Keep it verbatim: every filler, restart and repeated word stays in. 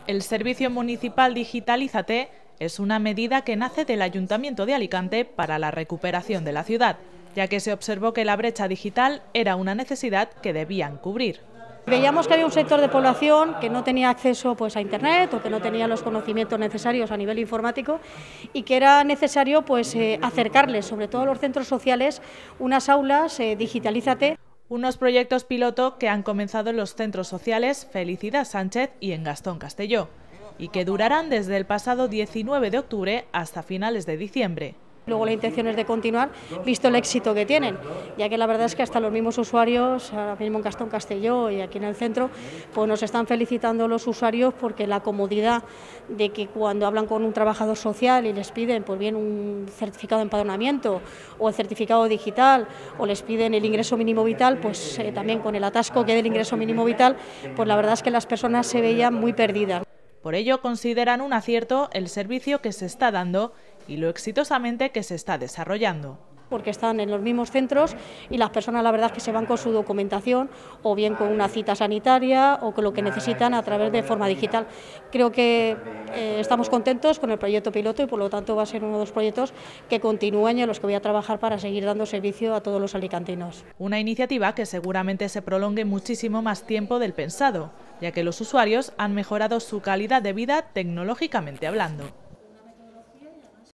El Servicio Municipal Digitalízate es una medida que nace del Ayuntamiento de Alicante para la recuperación de la ciudad, ya que se observó que la brecha digital era una necesidad que debían cubrir. Veíamos que había un sector de población que no tenía acceso pues, a Internet o que no tenía los conocimientos necesarios a nivel informático y que era necesario pues, eh, acercarles, sobre todo a los centros sociales, unas aulas eh, Digitalízate. Unos proyectos piloto que han comenzado en los centros sociales Felicidad Sánchez y en Gastón Castelló, y que durarán desde el pasado diecinueve de octubre hasta finales de diciembre. Luego la intención es de continuar, visto el éxito que tienen, ya que la verdad es que hasta los mismos usuarios, ahora mismo en Gastón Castelló y aquí en el centro, pues nos están felicitando los usuarios porque la comodidad de que cuando hablan con un trabajador social y les piden pues bien un certificado de empadronamiento o el certificado digital o les piden el ingreso mínimo vital, pues eh, también con el atasco que del ingreso mínimo vital, pues la verdad es que las personas se veían muy perdidas. Por ello consideran un acierto el servicio que se está dando y lo exitosamente que se está desarrollando. Porque están en los mismos centros y las personas la verdad es que se van con su documentación o bien con una cita sanitaria o con lo que necesitan a través de forma digital. Creo que eh, estamos contentos con el proyecto piloto y por lo tanto va a ser uno de los proyectos que continúen y en los que voy a trabajar para seguir dando servicio a todos los alicantinos. Una iniciativa que seguramente se prolongue muchísimo más tiempo del pensado, ya que los usuarios han mejorado su calidad de vida tecnológicamente hablando.